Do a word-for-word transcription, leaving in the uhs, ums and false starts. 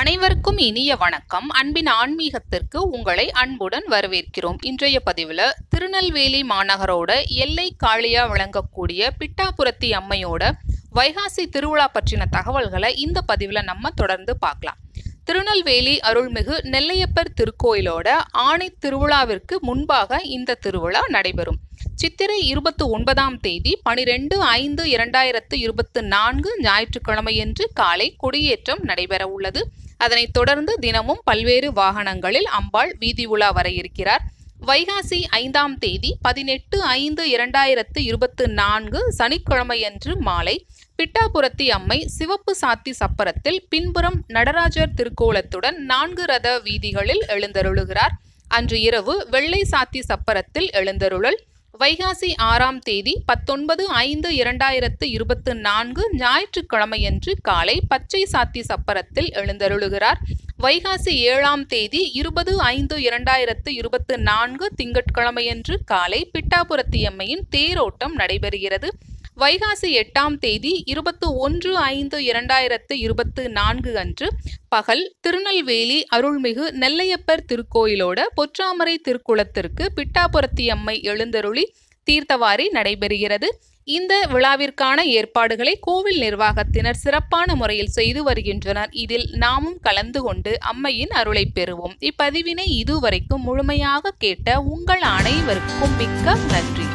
அனைவருக்கும் இனிய வணக்கம். அன்பின் ஆன்மீகத்திற்கு உங்களை அன்புடன் வரவேற்கிறோம். இன்றைய பதிவில் திருநெல்வேலி மாநகரோட எல்லை காளியா விளங்கக்கூடிய பிட்டாபுரத்தி அம்மையோட வைகாசி திருவிழா பற்றின தகவல்களை இந்த பதிவில் நம்ம தொடர்ந்து பார்க்கலாம். திருநெல்வேலி அருள்மிகு நெல்லையப்பர் திருக்கோயிலோட ஆணி திருவிழாவிற்கு முன்பாக இந்த திருவிழா நடைபெறும். சித்திரை இருபத்தி ஒன்பதாம் தேதி பனிரெண்டு ஐந்து இரண்டாயிரத்து இருபத்தி நான்கு ஞாயிற்றுக்கிழமையன்று காலை கொடியேற்றம் நடைபெற உள்ளது. அதனைத் தொடர்ந்து தினமும் பல்வேறு வாகனங்களில் அம்பாள் வீதி உலா வர இருக்கிறார். வைகாசி ஐந்தாம் தேதி பதினெட்டு ஐந்து இரண்டாயிரத்து இருபத்தி நான்கு சனிக்கிழமையன்று மாலை பிட்டாபுரத்தி அம்மை சிவப்பு சாத்தி சப்பரத்தில் பின்புறம் நடராஜர் திருக்கோலத்துடன் நான்கு ரத வீதிகளில் எழுந்தருளுகிறார். அன்று இரவு வெள்ளை சாத்தி சப்பரத்தில் எழுந்தருளல். வைகாசி ஆறாம் தேதி பத்தொன்பது ஐந்து இரண்டாயிரத்து இருபத்தி நான்கு ஞாயிற்றுக்கிழமையன்று காலை பச்சை சாத்தி சப்பரத்தில் எழுந்தருளுகிறார். வைகாசி ஏழாம் தேதி இருபது ஐந்து இரண்டாயிரத்து இருபத்தி நான்கு திங்கட்கிழமையன்று காலை பிட்டாபுரத்தி அம்மையின் தேரோட்டம் நடைபெறுகிறது. வைகாசி எட்டாம் தேதி இருபத்தி ஒன்று ஐந்து இரண்டாயிரத்து இருபத்தி நான்கு அன்று பகல் திருநெல்வேலி அருள்மிகு நெல்லையப்பர் திருக்கோயிலோட பொற்றாமரை திருக்குளத்திற்கு பிட்டாபுரத்தி அம்மை எழுந்தருளி தீர்த்தவாரி நடைபெறுகிறது. இந்த விழாவிற்கான ஏற்பாடுகளை கோவில் நிர்வாகத்தினர் சிறப்பான முறையில் செய்து வருகின்றனர். இதில் நாமும் கலந்து கொண்டு அம்மையின் அருளை பெறுவோம். இப்பதிவினை இதுவரைக்கும் முழுமையாக கேட்ட உங்கள் அனைவருக்கும் மிக்க நன்றி.